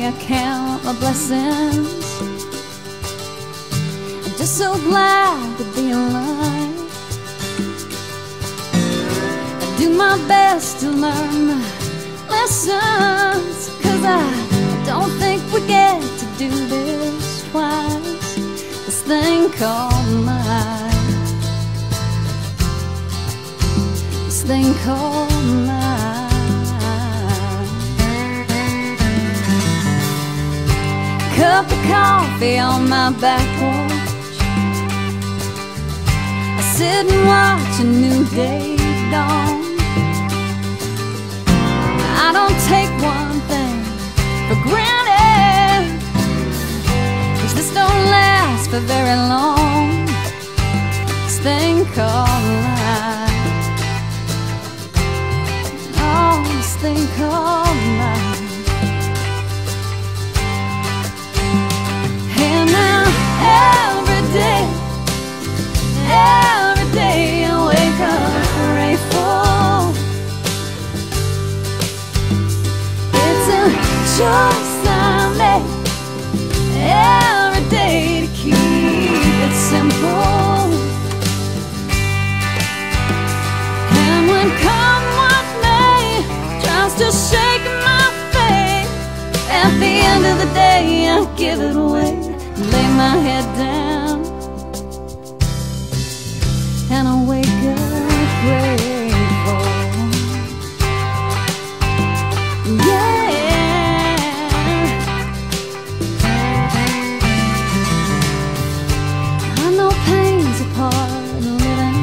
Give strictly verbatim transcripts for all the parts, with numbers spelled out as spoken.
I count my blessings. I'm just so glad to be alive. I do my best to learn my lessons, 'cause I don't think we get to do this twice. This thing called life, this thing called life. Cup of coffee on my back porch, I sit and watch a new day dawn. I don't take one thing for granted, 'cause this don't last for very long. This thing called life, oh, this thing called life. And now every day, every day I wake up grateful. It's a choice I make every day to keep it simple. And when come what may tries to shake my faith, at the end of the day I give it away, lay my head down, and I wake up grateful. Yeah, I know pain's a part of living,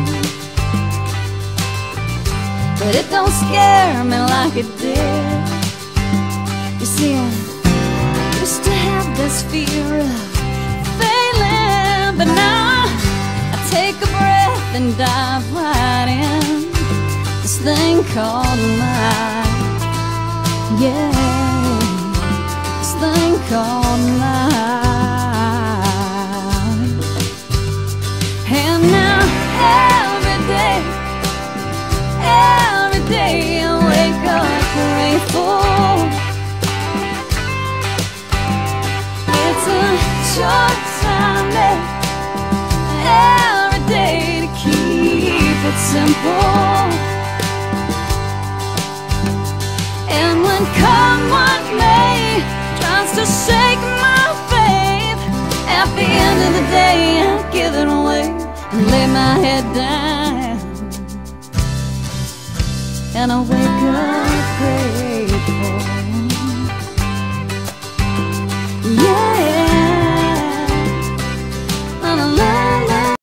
but it don't scare me like it did. You see, I used to have this fear of failing, but now I take a breath and dive right in this thing called life. Yeah, this thing called life. And now every day, every day I wake up grateful. It's a choice I make every day to keep it simple. And when come what may tries to shake my faith, at the end of the day I give it away and lay my head down, and I wake up grateful.